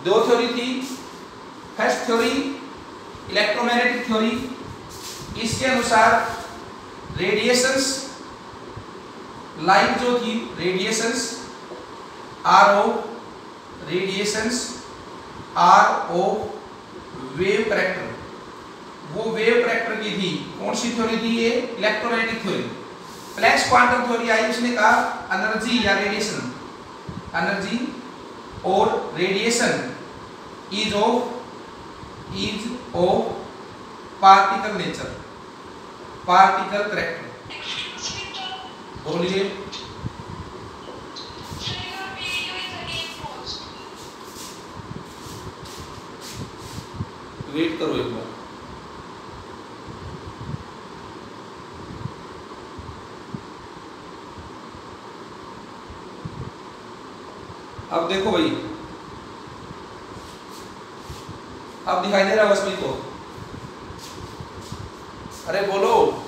दो थ्योरी थी। First theory electromagnetic theory, इसके अनुसार रेडिएशंस, लाइट जो थी radiations are of wave character, वो वेव करैक्टर की थी। कौन सी थ्योरी थी ये? Electromagnetic theory. Planck's quantum theory आई, उसने कहा एनर्जी या रेडिएशन, एनर्जी और radiation is of particle nature, particle character. बोलिए। वेट करो एक बार। अब देखो भाई, अब दिखाई दे रहा है उसमें तो? अरे बोलो।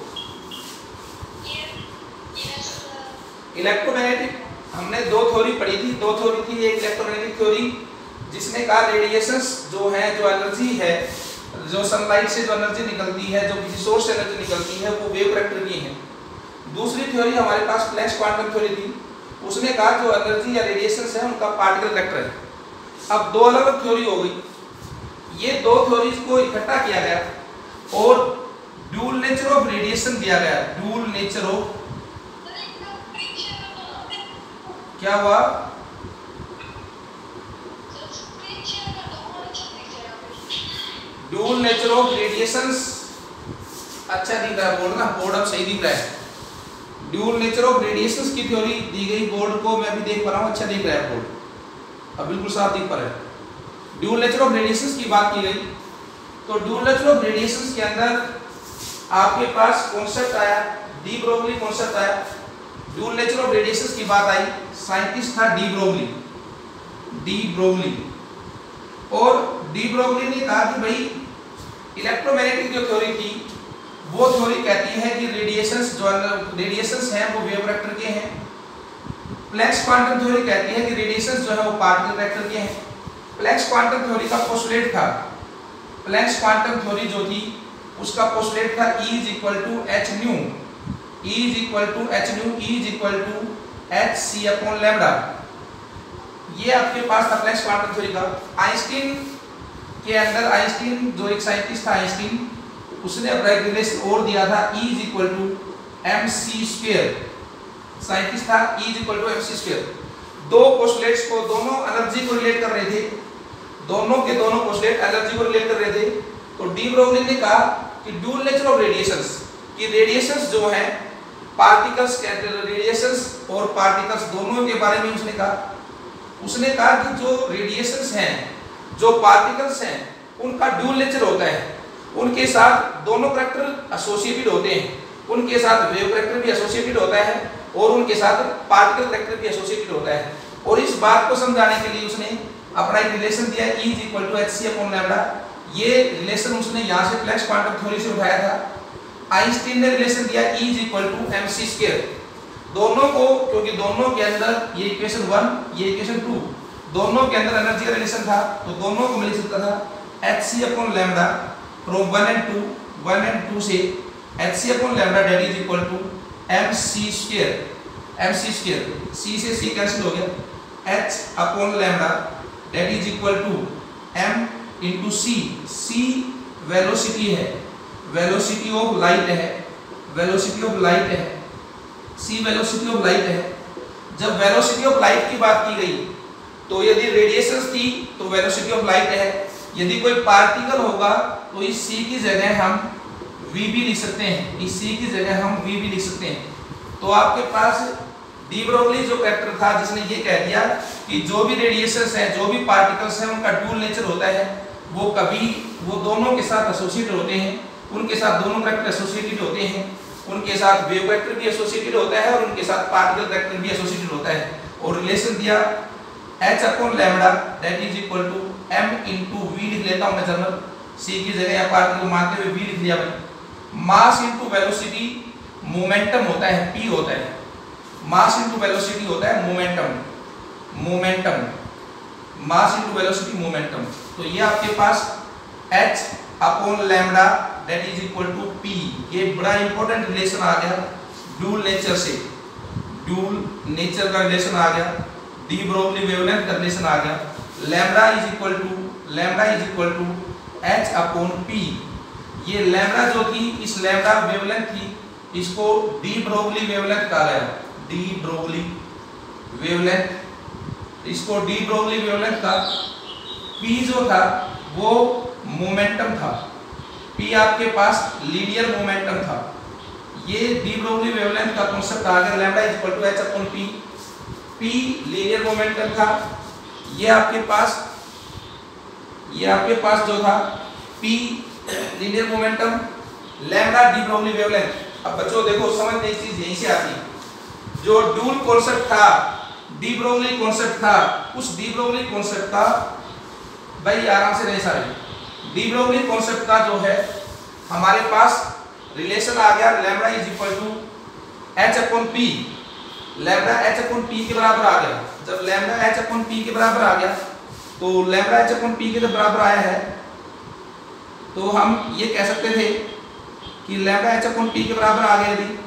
इलेक्ट्रोमैग्नेटिक हमने दो थ्योरी पढ़ी थी, दो थ्योरी थी। एक इलेक्ट्रोमैग्नेटिक थ्योरी जिसने कहा रेडिएशंस जो है, जो एनर्जी है, जो सनलाइट से जो एनर्जी निकलती है, जो किसी सोर्स से एनर्जी निकलती है, वो वेव करैक्टर की है। दूसरी थ्योरी हमारे पास प्लैंक्स क्वांटम थ्योरी थी, उसने कहा जो एनर्जी या रेडिएशंस है उनका पार्टिकल करैक्टर है। अब दो अलग अलग थ्योरी हो गई। ये दो थ्योरीज को इकट्ठा किया गया और ड्यूल नेचर ऑफ रेडिएशन दिया गया। ड्यूल नेचर ऑफ, क्या हुआ? ड्यूल नेचर ऑफ रेडिएशंस, अच्छा दिख रहा है बोर्ड ना, बोर्ड अब सही दिख रहा है। ड्यूल नेचर ऑफ रेडिएशंस की थ्योरी दी गई बोर्ड को, मैं भी देख पा रहा हूँ, अच्छा दिख रहा है बोर्ड, अब बिल्कुल साफ दिख पा रहा है। ड्यूल नेचर ऑफ रेडिएशंस की बात की गई, तो ड्यूल नेचर ऑफ रेडिएशंस के अंदर आपके पास कॉन्सेप्ट आया, डी ब्रोगली कॉन्सेप्ट आया। ड्यूल नेचर ऑफ रेडिएशंस की बात आई, साइंटिस्ट था डी ब्रोगली। और डी ब्रोगली ने कहा कि भाई इलेक्ट्रोमैग्नेटिक जो थ्योरी थी वो थ्योरी कहती है कि रेडिएशंस हैं वो वेव करैक्टर के हैं। प्लैंक्स क्वांटम थ्योरी कहती है कि रेडिएशंस जो है वो पार्टिकल करैक्टर के हैं। प्लैंक्स क्वांटम थ्योरी का पोस्टुलेट था, प्लैंक्स क्वांटम थ्योरी जो थी उसका पोस्टुलेट था E is equal to h nu, h c upon lambda. ये आपके पास था प्लैंक्स क्वांटम थ्योरी का। आइंस्टीन के अंदर, आइंस्टीन जो एक साइंटिस्ट था आइंस्टीन, उसने अपना एक रिलेशन और दिया था E is equal to m c square. Scientist था E is equal to m c square. दो पोस्टुलेट्स को, दोनों एनर्जी को रिलेट कर रहे थे, दोनों के दोनों पोस्टुलेट एनर्जी को रिलेट कर रहे थे। तो डी ब्रोगली ने कहा कि ड्यूल नेचर ऑफ रेडिएशंस, कि रेडिएशंस जो है पार्टिकल्स, रेडिएशंस और पार्टिकल्स दोनों के बारे में उसने कहा कि जो रेडिएशंस हैं, जो पार्टिकल्स हैं, उनका ड्यूल नेचर होता है, उनके साथ दोनों करैक्टर एसोसिएटेड होते हैं, उनके साथ वेव करैक्टर भी एसोसिएटेड होता है और उनके साथ पार्टिकल करैक्टर भी एसोसिएटेड होता है। और इस बात को समझाने के लिए उसने अपना एक रिलेशन दिया E is equal to h c upon lambda. ये रिलेशन उसने यहाँ से प्लैंक्स क्वांटम थ्योरी से उठाया था। आइंस्टीन ने रिलेशन दिया E is equal to m c square. दोनों को, क्योंकि दोनों के अंदर ये इक्वेशन 1, ये इक्वेशन 2, दोनों के अंदर एनर्जी का रिलेशन था, तो दोनों को मिल सकता था h c upon lambda from 1 and 2 से h c upon lambda that is equal to m c square. C से सी कैंसिल हो गया, h upon lambda that is equal to m into c. C velocity है, velocity of light है, velocity of light है, c velocity of light है। जब velocity of light की बात की गई तो यदि रेडिएशंस थी तो वेलोसिटी ऑफ लाइट है, यदि कोई पार्टिकल होगा तो इस सी की जगह हम वी भी लिख सकते हैं, इस सी की जगह हम वी भी लिख सकते हैं। तो आपके पास डी ब्रोगली जो कैरेक्टर था जिसने ये कह दिया कि जो भी रेडिएशंस हैं, जो भी पार्टिकल्स हैं, उनका ड्यूल नेचर होता है, वो कभी वो दोनों के साथ एसोसिएटेड होते हैं, उनके साथ दोनों कैरेक्टर एसोसिएटेड होते हैं, उनके साथ वेव वेक्टर भी एसोसिएटेड होता है और उनके साथ पार्टिकल वेक्टर भी एसोसिएटेड होता है। और रिलेशन दिया h upon lambda that is equal to m into v लिख लेता हूं मैं जनरल, c की जगह या पार्टिकल को मानते हुए v लिख लिया भाई। मास इंटू वेलोसिटी, मोमेंटम होता है, p होता है। मास इंटू वेलोसिटी होता है momentum, mass into velocity momentum. तो ये आपके पास h upon lambda that is equal to p। ये बड़ा इंपॉर्टेंट रिलेशन आ गया ड्यूल नेचर से, ड्यूल नेचर का रिलेशन आ गया, डी ब्रोगली वेवलेंथ का रिलेशन आ गया। Lambda is equal to h upon p। ये लैम्डा जो थी, इस लैम्डा वेवलेंथ थी, इसको डी ब्रोगली वेवलेंथ कहा गया, डी ब्रोगली वेवलेंथ, इसको डी ब्रोगली वेवलेंथ का। p जो था वो मोमेंटम था, p आपके पास लीनियर मोमेंटम था। ये डी ब्रोगली वेवलेंथ का कांसेप्ट आ गया, lambda is equal to h upon p। p linear momentum था, ये आपके पास जो था p linear momentum, lambda de Broglie wavelength. अब बच्चों देखो समझने की चीज यहीं से आती, जो ड्यूल कॉन्सेप्ट था, डी ब्रोगली कॉन्सेप्ट था, उस डी ब्रोगली कॉन्सेप्ट का भाई आराम से नहीं सारे, डी ब्रोगली कॉन्सेप्ट का जो है हमारे पास रिलेशन आ गया lambda is equal to h upon p। Lambda h upon p के बराबर आ गया। जब लैम्डा h अपॉन p के बराबर आ गया, तो लैम्डा h अपॉन p के बराबर आया है, तो हम ये कह सकते थे कि लैम्डा h अपॉन p के बराबर आ गया। यदि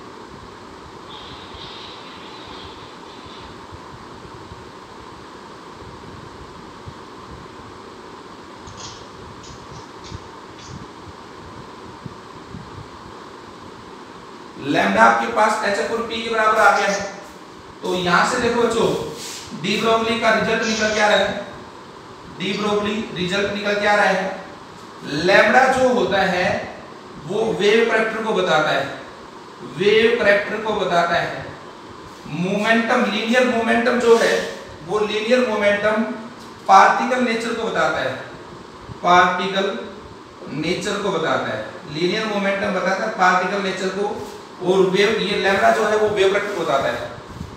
लैम्डा आपके पास h अपॉन p के बराबर आ गया है, तो यहां से देखो बच्चों डी ब्रोगली का रिजल्ट निकल के आ रहा है, डी ब्रोगली रिजल्ट निकल के आ रहा है। लैम्डा जो होता है वो वेव करैक्टर को बताता है, वेव करैक्टर को बताता है। मोमेंटम, लीनियर मोमेंटम जो है वो लीनियर मोमेंटम पार्टिकल नेचर को बताता है, पार्टिकल नेचर को बताता है। लीनियर मोमेंटम बताता है पार्टिकल नेचर को, और वेव, ये लैम्डा जो है वो वेव करैक्टर को बताता है।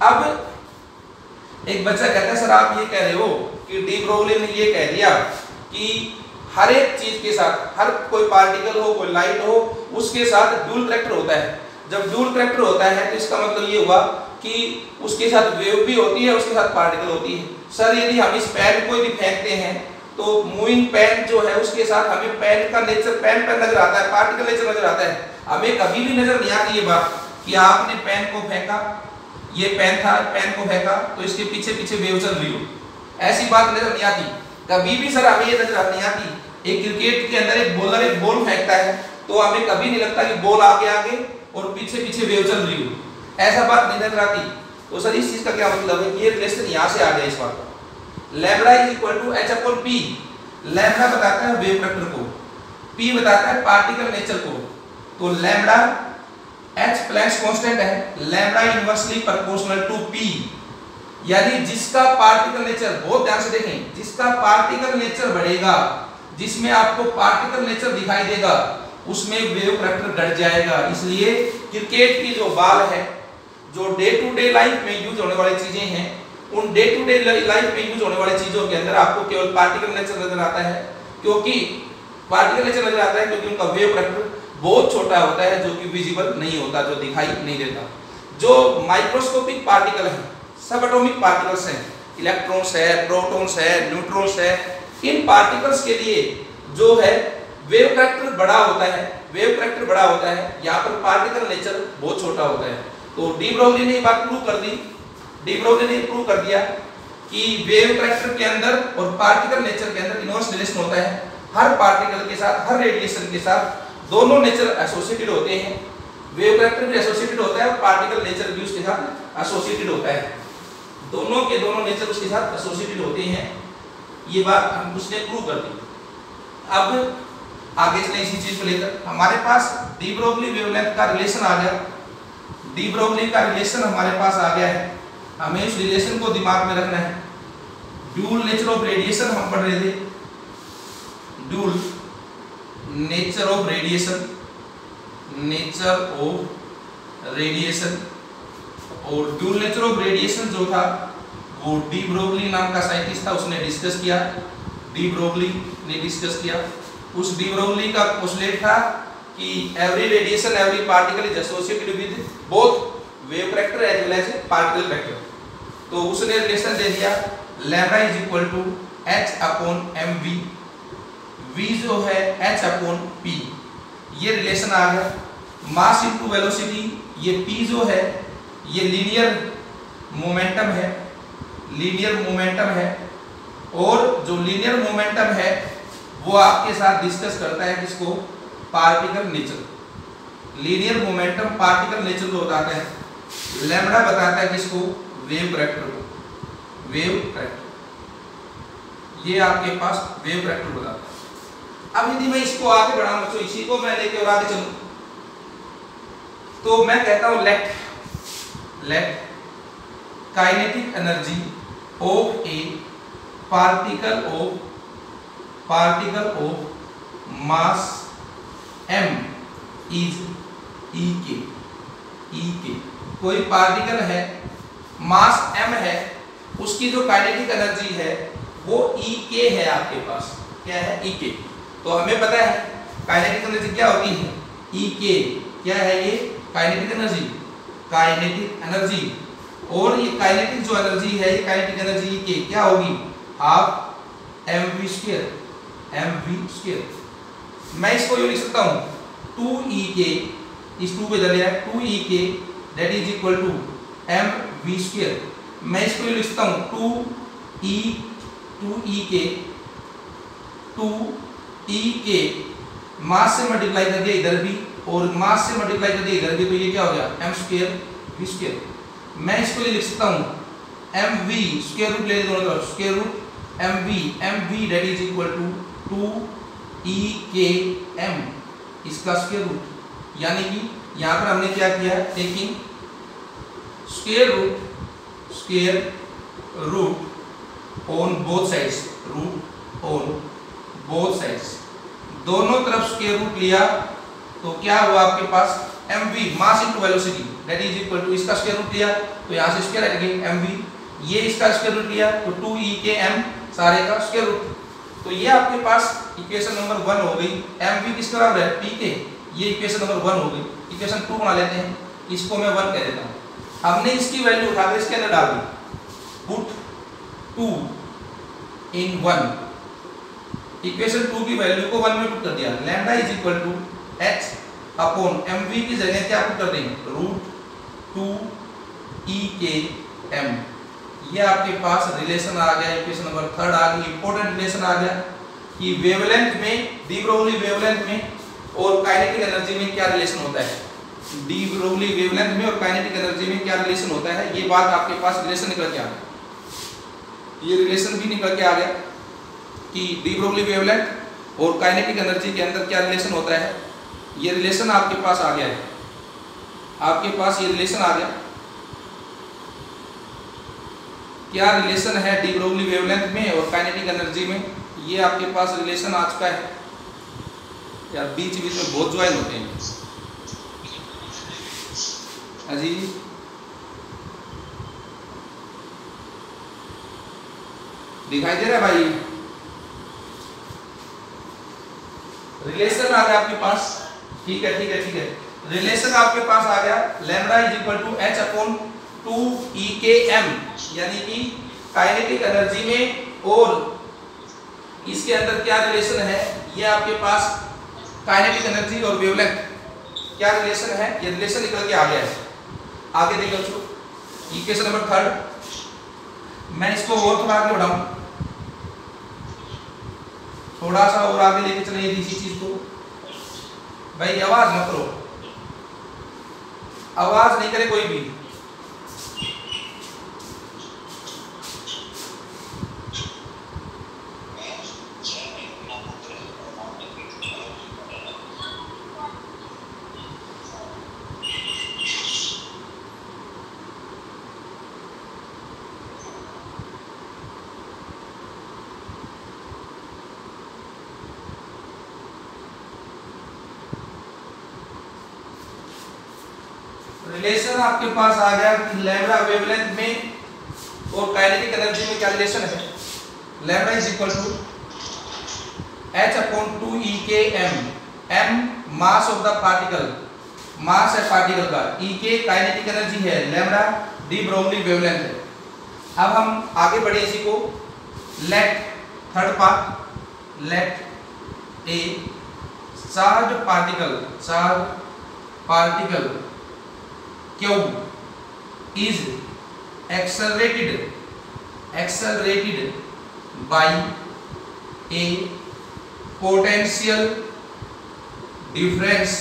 अब एक बच्चा कहता है सर आप ये कह रहे हो कि डी ब्रोगली ने ये कह दिया कि हर एक चीज के साथ, हर कोई पार्टिकल हो, कोई लाइट हो, उसके साथ ड्यूल करैक्टर होता है। जब ड्यूल करैक्टर होता है तो इसका मतलब ये हुआ कि उसके साथ वेव भी होती है, उसके साथ पार्टिकल होती है। सर यदि हम इस पेन को यदि फेंकते हैं तो मूविंग पेन जो है उसके साथ हमें पेन का नेचर, पेन पर नजर आता है, पार्टिकल नेचर नजर आता है। हमें कभी भी नजर नहीं आती ये बात कि आपने पेन को फेंका, ये पेन था, पेन को फेंका तो इसके पीछे पीछे वेव चल रही हो, ऐसी बात नजर नहीं आती कभी भी। सर हमें ये नजर नहीं आती, एक क्रिकेट के अंदर एक बॉलर एक बॉल फेंकता है तो हमें कभी नहीं लगता कि बॉल आगे आगे और पीछे पीछे वेव चल रही हो, ऐसा बात नहीं नजर आती। तो सर इस चीज का क्या मतलब है, ये रिलेशन यहाँ से आ गया इस बात का। Lambda is equal to h upon p। Lambda बताता है वेव करैक्टर को, p बताता है पार्टिकल नेचर को। तो लैम्डा h प्लैंक्स कांस्टेंट है, lambda inversely proportional to p। यानी जिसका पार्टिकल नेचर, बहुत ध्यान से देखें, जिसका पार्टिकल नेचर बढ़ेगा, जिसमें आपको पार्टिकल नेचर दिखाई देगा, उसमें वेव करैक्टर घट जाएगा। इसलिए क्रिकेट की जो बॉल है, जो डे टू डे लाइफ में यूज होने वाली चीजें हैं, उन डे टू डे लाइफ में यूज होने वाली चीजों के अंदर आपको केवल पार्टिकल नेचर नजर आता है। क्योंकि पार्टिकल नेचर नजर आता है क्योंकि उनका वेव करैक्टर बहुत छोटा होता है, जो कि विजिबल नहीं होता, जो दिखाई नहीं देता। जो माइक्रोस्कोपिक पार्टिकल है, सब एटॉमिक पार्टिकल्स हैं, इलेक्ट्रॉन्स है, प्रोटॉन्स है, न्यूट्रॉन्स है, इन पार्टिकल्स के लिए जो है वेव करैक्टर बड़ा होता है, वेव करैक्टर बड़ा होता है, यहाँ पर पार्टिकल नेचर बहुत छोटा होता है। तो डी ब्रोगली ने ये बात प्रूव कर दी, डी ब्रोगली ने प्रूव कर दिया कि वेव करैक्टर के अंदर और पार्टिकल नेचर के अंदर इनवर्स रिलेशन होता है। हर पार्टिकल के साथ, हर रेडिएशन के साथ दोनों नेचर एसोसिएटेड होते हैं। वेव करैक्टर भी एसोसिएटेड होता है और पार्टिकल नेचर भी उसके साथ एसोसिएटेड होता है। दोनों के दोनों नेचर उसके साथ एसोसिएटेड होते हैं, ये बात हम उसने प्रूव कर दी। अब आगे चले इसी चीज को लेकर, हमारे पास डी ब्रोगली वेवलेंथ का रिलेशन आ गया, डी ब्रोगली का रिलेशन हमारे पास आ गया है, हमें इस रिलेशन को दिमाग में रखना है। ड्यूल नेचर ऑफ रेडिएशन हम पढ़ रहे थे, dual nature of radiation, nature of radiation, और ड्यूल नेचर ऑफ रेडिएशन जो था वो डी ब्रोगली नाम का साइंटिस्ट था, उसने डिस्कस किया, डी ब्रोगली ने डिस्कस किया। उस डी ब्रोगली का पोस्टुलेट था कि every radiation, every particle is associated with both wave character as well as particle character. तो उसने रिलेशन दे दिया lambda is equal to h upon mv, v जो है h अपॉन p, ये रिलेशन आ गया। मास इनटू वेलोसिटी, ये p जो है ये लीनियर मोमेंटम है, लीनियर मोमेंटम है, और जो लीनियर मोमेंटम है वो आपके साथ डिस्कस करता है किसको, particle nature. Linear momentum particle nature को बताते हैं, लैम्ब्डा बताता है किसको, वेव करैक्टर को, वेव करैक्टर, ये आपके पास वेव करैक्टर बताता है। अब यदि मैं इसको आगे बढ़ाऊं बच्चों, इसी को मैं लेके और आगे चलूं, तो मैं कहता हूं let kinetic energy of a particle of mass m is E k। कोई पार्टिकल है, मास m है, उसकी जो काइनेटिक एनर्जी है वो E k है आपके पास, क्या है, E k। तो हमें पता है काइनेटिक एनर्जी क्या होती है, E k, क्या है ये, काइनेटिक एनर्जी, और ये काइनेटिक जो एनर्जी है, ये काइनेटिक एनर्जी E k क्या होगी, हाफ mv स्क्वायर। मैं इसको यूं लिख सकता हूं 2ek, इस 2 पे चले आए, 2ek that is equal to mv square. मैं इसको यूं लिख सकता हूं 2ek मास से मल्टीप्लाई कर दिया इधर भी, और मास से मल्टीप्लाई कर दिया इधर भी, तो ये क्या हो गया, m स्क्वायर v स्क्वायर। मैं इसको लिख सकता हूं mv स्क्वायर रूट ले दोनों तरफ, square root mv that is equal to 2ekm, इसका स्क्वायर रूट। यानी कि यहां पर हमने क्या किया, taking square root on both sides, root on both sides, दोनों तरफ स्क्वायर रूट लिया, तो क्या हुआ आपके पास, mv mass into velocity that is equal to, इसका स्क्वायर रूट लिया तो यहां से स्क्वायर हट गई mv, ये इसका स्क्वायर रूट लिया तो 2ekm सारे का स्क्वायर रूट। तो ये आपके पास इक्वेशन नंबर 1 हो गई, mv किसके बराबर है, p के, ये इक्वेशन नंबर 1 हो गई। इक्वेशन 2 बना लेते हैं, इसको मैं 1 कह देता हूं। हमने इसकी वैल्यू उठाकर इसके अंदर डाल दी, पुट 2 इन 1, इक्वेशन 2 की वैल्यू को 1 में पुट कर दिया, lambda is equal to h upon mv की जगह क्या पुट कर देंगे, रूट 2ekm। ये आपके पास रिलेशन आ गया, इक्वेशन नंबर 3 आ गई। इंपॉर्टेंट रिलेशन आ गया कि वेवलेंथ में, डी ब्रोगली वेवलेंथ में और काइनेटिक एनर्जी में क्या रिलेशन होता है, डी ब्रोगली वेवलेंथ में और काइनेटिक एनर्जी में क्या रिलेशन होता है, ये बात आपके पास रिलेशन निकल के आ गया। ये रिलेशन भी निकल के आ गया कि डी ब्रोगली वेवलेंथ और काइनेटिक एनर्जी के अंदर क्या रिलेशन होता है, ये रिलेशन आपके पास आ गया है, आपके पास ये रिलेशन आ गया। क्या रिलेशन है डी ब्रोगली वेवलेंथ में और काइनेटिक एनर्जी में, ये आपके पास रिलेशन आ चुका है। यार बीच बीच में बहुत ज्वाइन होते हैं अजी, दिखाई दे रहा है भाई, रिलेशन आ गया आपके पास, ठीक है, रिलेशन आपके पास आ गया, lambda is equal to h upon 2ekm, यानी कि काइनेटिक एनर्जी में और इसके अंदर क्या रिलेशन है, ये आपके पास काइनेटिक एनर्जी और वेवलेंथ क्या रिलेशन है, ये रिलेशन निकल के आ गया है। आगे देखो बच्चों, इक्वेशन नंबर 3, मैं इसको और थोड़ा आगे बढ़ाऊं, थोड़ा सा और आगे लेके चले इसी चीज को। भाई आवाज मत करो, आवाज नहीं करे कोई भी। रिलेशन आपके पास आ गया कि लैम्ब्डा वेवलेंथ में और काइनेटिक एनर्जी में क्या रिलेशन है, lambda is equal to h upon 2ekm, m मास ऑफ द पार्टिकल, मास है पार्टिकल का, ek काइनेटिक एनर्जी है, लैम्ब्डा डी ब्रोगली वेवलेंथ है। अब हम आगे बढ़े इसी को, let third part, let a charge particle q is accelerated by a potential difference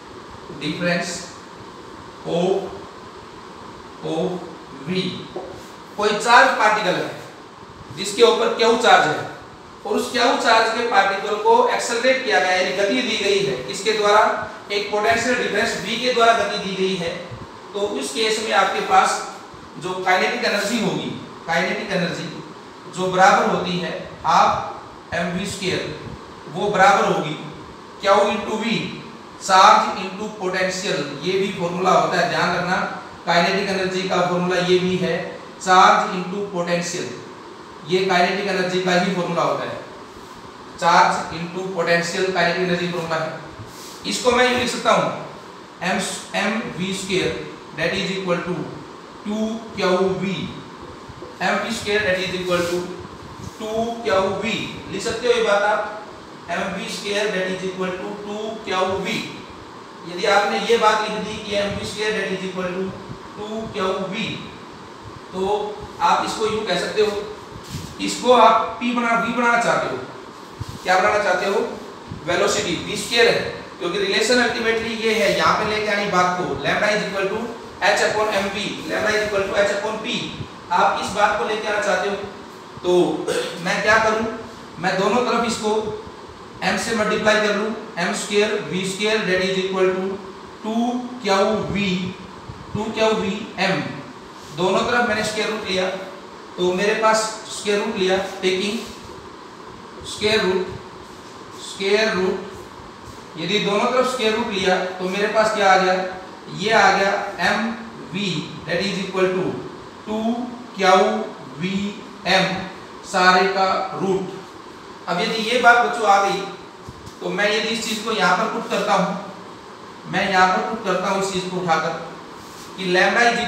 of v। कोई चार्ज पार्टिकल है जिसके ऊपर क्यू चार्ज है और उस क्यू चार्ज के पार्टिकल को एक्सेलरेट किया गया है, यानी गति दी गई है किसके द्वारा, एक पोटेंशियल डिफरेंस v के द्वारा गति दी गई है। तो उस केस में आपके पास जो काइनेटिक एनर्जी होगी, काइनेटिक एनर्जी जो बराबर होती है हाफ mv², वो बराबर होगी q into v, charge into potential. ये भी फॉर्मूला होता है, ध्यान रखना, काइनेटिक एनर्जी का फॉर्मूला ये भी है, चार्ज इंटू पोटेंशियल। ये काइनेटिक एनर्जी का ही फॉर्मूला होता है, charge into potential kinetic energy formula है। इसको मैं यूं लिख सकता हूं, mv² that is equal to 2qv, mv² that is equal to 2qv, लिख सकते हो ये बात आप, mv² that is equal to 2qv। यदि आपने ये बात लिख दी कि mv² that is equal to 2qv, तो आप इसको यूं कह सकते हो, इसको आप v बनाना चाहते हो, क्या बनाना चाहते हो, वेलोसिटी v² है, क्योंकि रिलेशन अल्टीमेटली ये है, यहाँ पे लेके आनी बात को, lambda is equal to h upon mv, lambda is equal to h upon p, आप इस बात को लेके आना चाहते हो। तो मैं क्या करूं, मैं दोनों तरफ इसको m से मल्टीप्लाई कर लूं, m² v² that is equal to 2qv m, दोनों तरफ मैंने स्क्वायर रूट लिया, तो मेरे पास स्क्वायर रूट लिया, टेकिंग स्क्वायर रूट, यदि दोनों तरफ स्क्वायर रूट लिया तो मेरे पास क्या आ गया, ये आ गया mv that is equal to 2qvm सारे का रूट। अब यदि ये बात बच्चों आ गई तो मैं यदि इस चीज को यहाँ पर पुट करता हूँ, मैं यहाँ पर पुट करता हूँ इस चीज को उठाकर कि lambda is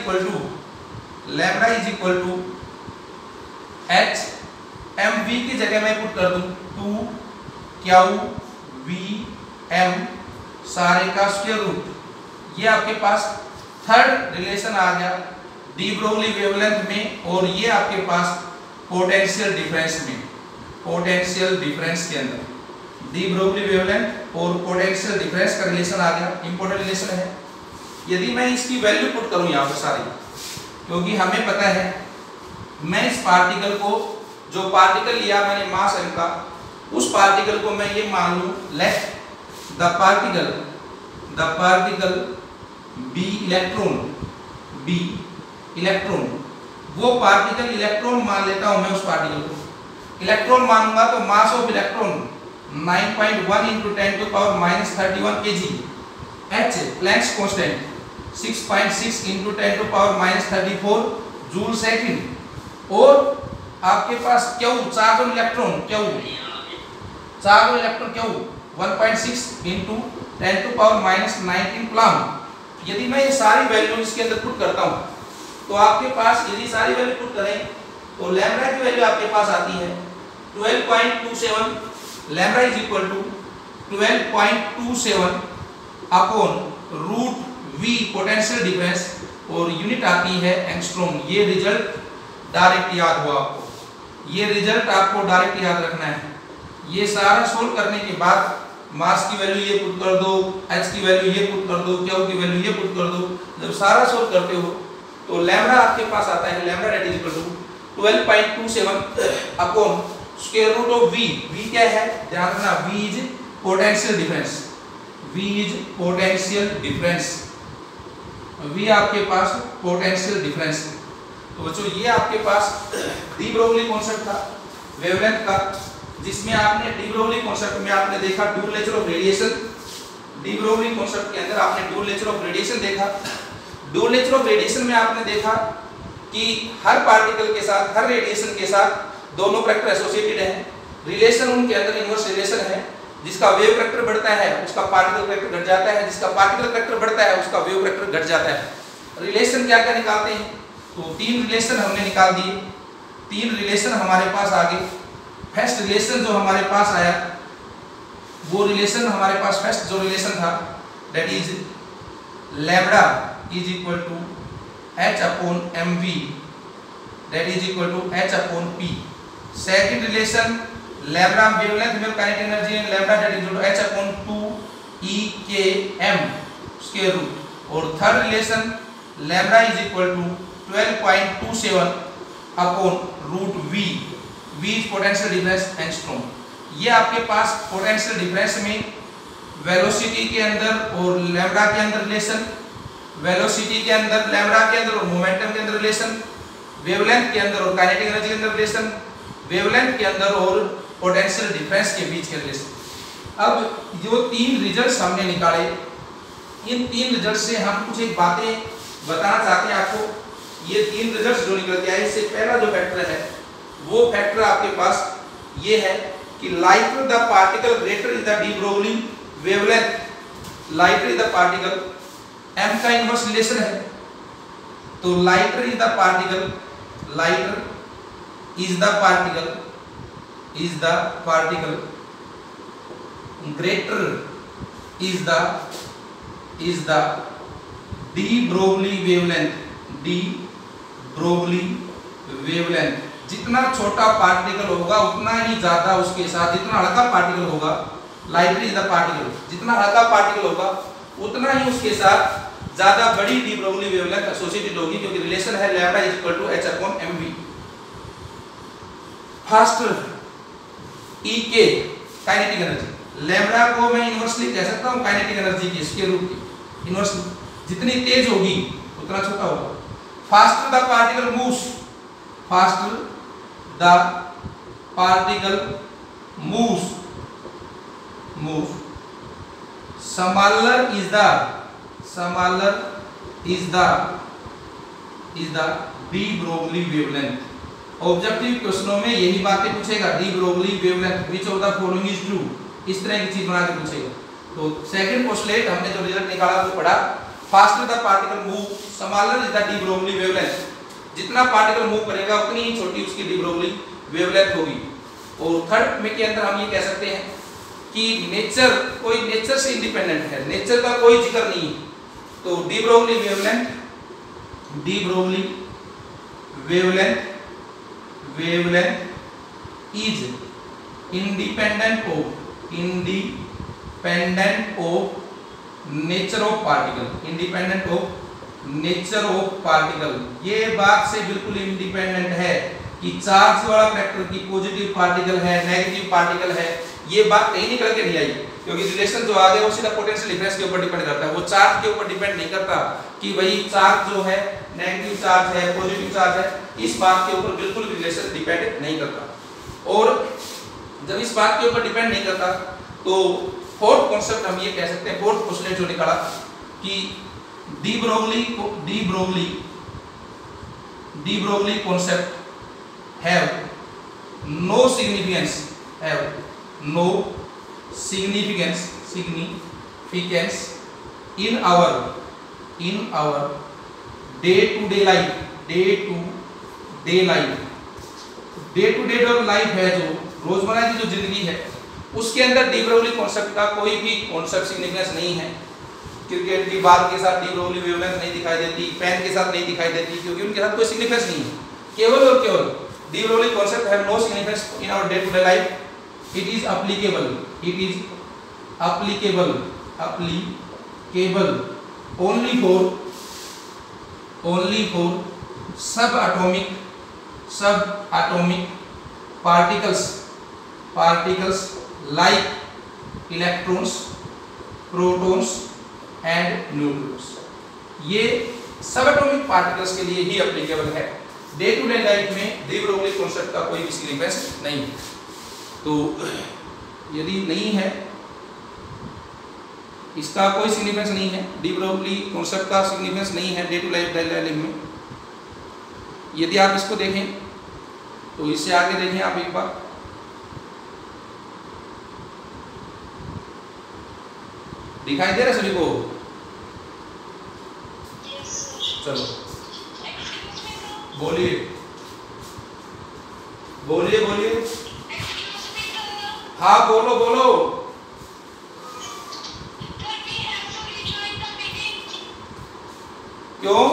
equal to h mv की जगह मैं पुट कर दूं 2qvm सारे का स्क्वायर रूट। ये आपके पास थर्ड रिलेशन आ गया डी ब्रोगली वेवलेंथ में, और ये आपके पास पोटेंशियल डिफरेंस में, पोटेंशियल डिफरेंस के अंदर डी ब्रोगली वेवलेंथ और पोटेंशियल डिफरेंस का रिलेशन आ गया, इंपॉर्टेंट रिलेशन है। यदि मैं इसकी वैल्यू पुट करूं यहाँ पर सारी, क्योंकि हमें पता है मैं इस पार्टिकल को, जो पार्टिकल लिया मैंने मास m का, उस पार्टिकल को मैं ये मान लूं, let the particle be electron, वो पार्टिकल इलेक्ट्रॉन मान लेता हूं मैं, उस पार्टिकल को इलेक्ट्रॉन मानूंगा तो mass of electron 9.1 into 10⁻³ kg, h Planck's constant 6.6 into 10⁻34 joule second, और आपके पास q charge on electron q 1.6 into 10⁻19 coulomb. यदि मैं ये सारी वैल्यू इसके अंदर पुट करता हूँ तो आपके पास, यदि सारी वैल्यू पुट करें तो लैम्डा की वैल्यू आपके पास आती है 12.27, lambda is equal to 12.27 upon root v potential difference, और यूनिट आती है एंगस्ट्रॉम। ये रिजल्ट डायरेक्ट याद हुआ आपको, ये रिजल्ट आपको डायरेक्ट याद रखना है। ये सारा सोल्व करने के बाद मास की वैल्यू ये पुट कर दो, h की वैल्यू ये पुट कर दो, q की वैल्यू ये पुट कर दो, जब सारा सोल्व करते हो तो लैम्डा आपके पास आता है, lambda that is equal to 12.27 upon square root of v। v क्या है, ध्यान रखना, v is potential difference, v is potential difference, v आपके पास पोटेंशियल डिफरेंस। तो बच्चों ये आपके पास डी ब्रोगली कॉन्सेप्ट था वेवलेंथ का, जिसमें आपने डी ब्रोगली कॉन्सेप्ट में आपने देखा dual nature of radiation, de Broglie concept के अंदर आपने ड्यूल नेचर ऑफ रेडिएशन देखा। ड्यूल नेचर ऑफ रेडिएशन में आपने देखा कि हर पार्टिकल के साथ, हर रेडिएशन के साथ दोनों करैक्टर एसोसिएटेड हैं, रिलेशन उनके अंदर इनवर्स रिलेशन है, जिसका वेव करैक्टर बढ़ता है उसका पार्टिकल करैक्टर घट जाता है, जिसका पार्टिकल करैक्टर बढ़ता है उसका वेव करैक्टर घट जाता है। रिलेशन क्या क्या निकालते हैं, तो तीन रिलेशन हमने निकाल दिए। तीन रिलेशन हमारे पास आ गए। फर्स्ट रिलेशन जो हमारे पास आया, वो रिलेशन हमारे पास फर्स्ट जो रिलेशन था that is lambda is equal to h upon mv that is equal to h upon p। Second relation lambda wavelength में काइनेटिक एनर्जी है lambda that is equal to h upon 2 e k m square root. और third relation lambda is equal to 12.27 upon root v। v is potential difference angstrom. ये आपके पास potential difference में velocity के अंदर और lambda के अंदर रिलेशन, वेलोसिटी के अंदर लैम्बडा के अंदर और मोमेंटम के अंदर रिलेशन, वेवलेंथ के अंदर और काइनेटिक एनर्जी के अंदर रिलेशन, वेवलेंथ के अंदर और पोटेंशियल डिफरेंस के बीच के रिलेशन। अब जो तीन रिजल्ट्स हमने निकाले, इन तीन रिजल्ट से हम कुछ एक बातें बताना चाहते हैं आपको। ये तीन रिजल्ट्स जो निकल के आए, इससे पहला जो फैक्टर है वो फैक्टर आपके पास ये है कि lighter the particle greater is the de Broglie wavelength, lighter is the particle, m का इनवर्स रिलेशन है। तो lighter is the particle, lighter is the particle, is the particle, greater is the de Broglie wavelength, de Broglie wavelength. जितना छोटा particle होगा उतना ही ज्यादा उसके साथ, जितना हल्का पार्टिकल होगा, लाइटर इज द पार्टिकल, जितना हल्का पार्टिकल होगा उतना ही उसके साथ ज्यादा बड़ी डी ब्रोगली वेवलेंथ एसोसिएटेड होगी, क्योंकि रिलेशन है lambda is equal to h upon mv। First E के काइनेटिक एनर्जी, लैम्बडा को मैं इनवर्सली कह सकता हूं काइनेटिक एनर्जी की स्क्वायर रूट की इनवर्सली, जितनी तेज होगी उतना छोटा होगा। Faster the particle moves, faster the particle moves, smaller is the de Broglie wavelength. Objective क्वेश्चनों में यही बातें पूछेगा, de Broglie wavelength which of the following is true, इस तरह की चीज बना के पूछेगा। तो सेकंड पोस्टलेट हमने जो रिजल्ट निकाला वो पढ़ा, faster the particle move, smaller is the de Broglie wavelength. जितना पार्टिकल मूव करेगा उतनी ही छोटी उसकी डी ब्रोगली वेवलेंथ होगी। और थर्ड में के अंदर हम ये कह सकते हैं कि नेचर, कोई नेचर से इंडिपेंडेंट है, नेचर का कोई जिक्र नहीं है। तो de Broglie wavelength, de Broglie wavelength is independent of nature of particle, independent of nature of particle. ये बात से बिल्कुल इंडिपेंडेंट है कि चार्ज वाला फैक्टर की पॉजिटिव पार्टिकल है, नेगेटिव पार्टिकल है, ये बात कहीं निकल के नहीं आई, क्योंकि रिलेशन जो आ गया वो सीधा पोटेंशियल डिफरेंस के ऊपर डिपेंड करता है। वो चार्ज के ऊपर डिपेंड नहीं करता कि भाई चार्ज जो है नेगेटिव चार्ज है, पॉजिटिव चार्ज है, इस बात के ऊपर बिल्कुल रिलेशन डिपेंड नहीं करता। और जब इस बात के ऊपर डिपेंड नहीं करता तो फोर्थ कॉन्सेप्ट हम ये कह सकते हैं, फोर्थ पोस्टलेट जो निकाला कि de Broglie concept have no significance in our day to day life, है जो रोजमर्रा की जो जिंदगी है उसके अंदर डी ब्रोगली कॉन्सेप्ट का कोई भी कॉन्सेप्ट सिग्निफिकेंस नहीं है। क्रिकेट की बॉल के साथ डी ब्रोगली वेवलेंथ नहीं दिखाई देती, पेन के साथ नहीं दिखाई देती, क्योंकि उनके साथ कोई सिग्निफिकेंस नहीं है। केवल और केवल de Broglie concept have no significance in our day to day life. It is applicable only for subatomic particles like electrons, protons and neutrons। ये सबएटॉमिक पार्टिकल्स के लिए ही एप्लीकेबल है। डे टू डे लाइफ में de Broglie concept का कोई भी significance नहीं है। तो यदि नहीं है, इसका कोई सिग्निफिकेंस नहीं है, डी ब्रोगली कॉन्सेप्ट का सिग्निफिकेंस नहीं है डे टू लाइफ में। यदि आप इसको देखें तो इससे आगे देखें आप एक बार, दिखाई दे रहा है सभी को? चलो बोलिए। बोलिए बोलिए। हाँ बोलो बोलो। क्यों?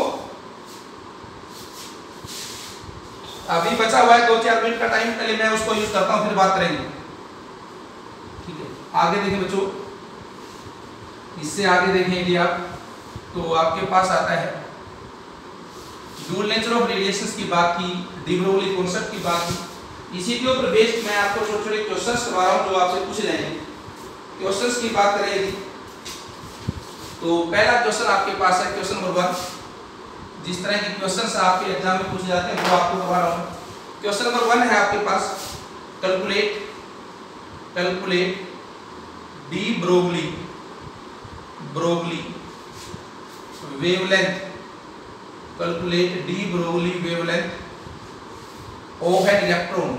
अभी बचा हुआ है 2-4 मिनट का टाइम, पहले मैं उसको यूज करता हूँ, फिर बात करेंगे। ठीक है, आगे देखें बच्चों, इससे आगे देखेंगे आप तो आपके पास आता है ड्यूल नेचर ऑफ रेडिएशंस की बात की, डी ब्रोगली कॉन्सेप्ट की बात की। इसी के ऊपर बेस्ड मैं आपको छोटे छोटे क्वेश्चंस करवा रहा हूँ जो आपसे पूछ जाएंगे। क्वेश्चंस की बात करेंगे तो पहला क्वेश्चन आपके पास है क्वेश्चन नंबर 1। जिस तरह के क्वेश्चंस आपके एग्जाम में पूछे जाते हैं वो आपको करवा रहा हूँ। क्वेश्चन नंबर 1 है आपके पास, calculate de Broglie wavelength, calculate d Broglie wavelength of an electron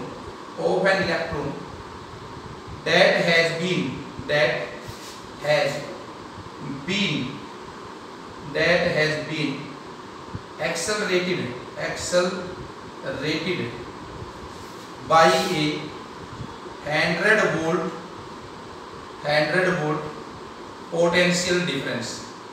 that has been accelerated by a 100 volt potential difference।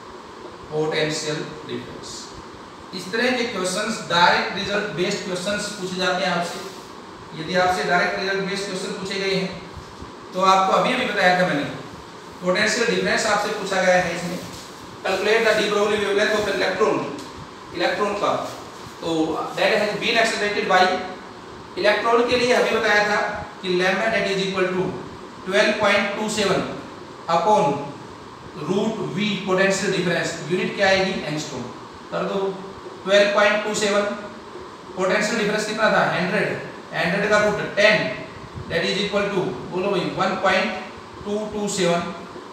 इस तरह के questions direct result based questions पूछे जाते हैं आपसे। यदि आपसे डायरेक्ट रिजल्ट बेस्ड क्वेश्चन पूछे गए हैं तो आपको अभी बताया था मैंने, पोटेंशियल डिफरेंस आपसे पूछा गया है इसमें। Calculate the de Broglie wavelength of electron का, तो that has been accelerated by electron के लिए अभी बताया था कि lambda that is equal to 12.27 upon root V potential difference. Unit क्या आएगी? एंगस्ट्रॉम। कर दो 12.27, पोटेंशियल डिफरेंस कितना था? 100 का रूट 10 दैट इज इक्वल टू, बोलो भाई, 1.227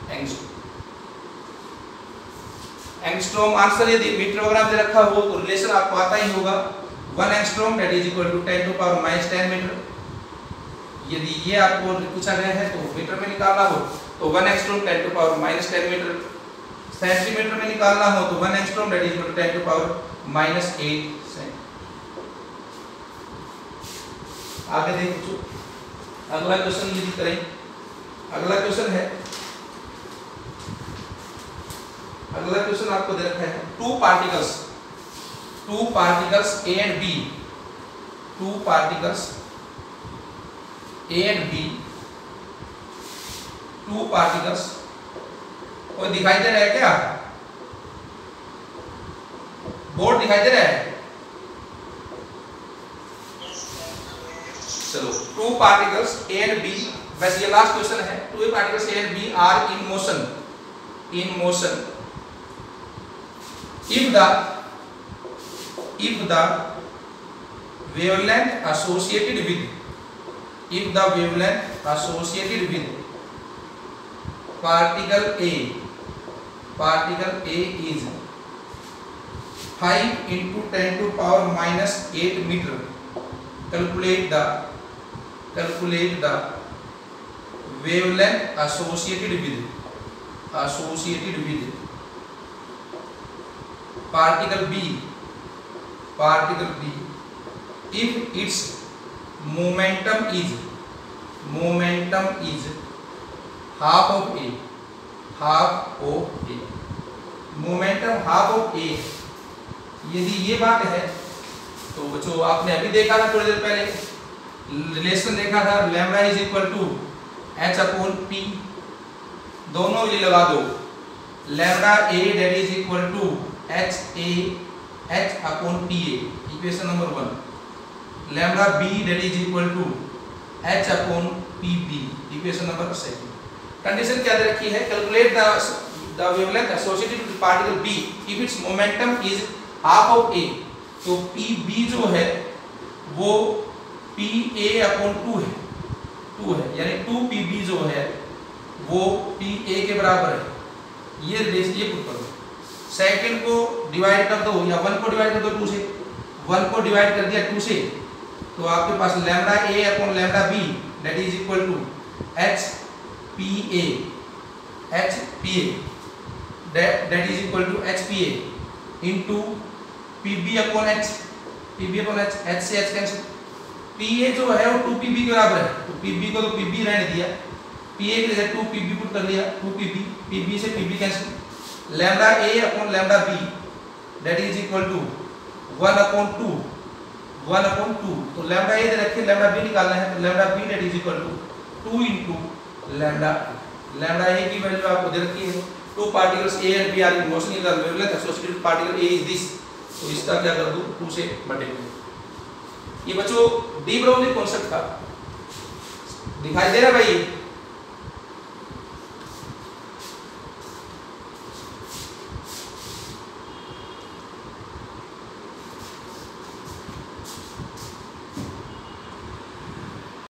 एंगस्ट्रॉम। आंसर यदि मीटर वगैरह में रखा हो तो रिलेशन आपको आता ही होगा। 1 angstrom that is equal to 10⁻⁻10 metre. यदि ये आपको पूछा गया है तो मीटर में निकालना हो तो 1 एंगस्ट्रॉम 10⁻⁻10 मीटर। सेंटीमीटर में निकालना हो तो 1 angstrom that is equal to 10⁻⁻8 cent. आगे देखो, अगला क्वेश्चन यदि करें, अगला क्वेश्चन आपको दे रखा है two particles A and B, two particles A and B, two particles. और दिखाई दे रहा है क्या? बोर्ड दिखाई दे रहा है? चलो, two particles A and B, वैसे ये लास्ट क्वेश्चन है। Two particles A and B are in motion if the wavelength associated with particle A is 5 into 10⁻⁻8 meter, calculate the wavelength associated with particle B if its momentum is half of A, momentum half of A। यदि ये बात है तो बच्चों आपने अभी देखा था थोड़ी देर पहले, रिलेशन देखा था, lambda is equal to h upon p। दोनों ये लगा दो, lambda A that is equal to h upon pa, equation number 1। Lambda B that is equal to h upon pb, equation number 2। Condition क्या दे रखी है? Calculate the wavelength associated with particle B if its momentum is half of A। तो pb जो है वो pa upon 2 है, यानी 2pb जो है वो pa के बराबर है। ये पुट करो, सेकंड को डिवाइड कर दो या 1 को डिवाइड कर दो 2 से, 1 को डिवाइड कर दिया 2 से, तो आपके पास lambda A upon lambda B that is equal to HPA that is equal to HPA into PB upon H, H से H कैंसिल, पीए जो है वो 2pb के बराबर है, तो पीबी को तो पीबी रहने दिया, पीए की जगह 2pb पुट कर लिया, 2pb, पीबी से P B cancel, lambda A upon lambda B that is equal to 1/2, 1/2। तो लैम्डा ए दे रखे, लैम्डा बी निकालना है, तो lambda B that is equal to 2 into lambda, lambda A की वैल्यू आपको दे रखी है, 2 particles A and B are in motion in the wavelength associated particle A is this, तो इसका क्या कर दूं 2 से मल्टीप्लाई। ये बच्चों डी ब्रोगली कॉन्सेप्ट था, दिखाई दे रहा भाई।